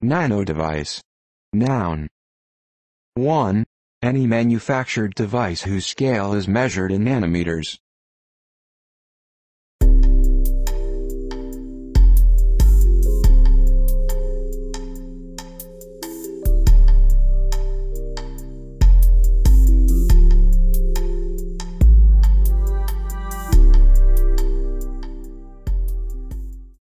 Nanodevice. Noun. 1. Any manufactured device whose scale is measured in nanometers.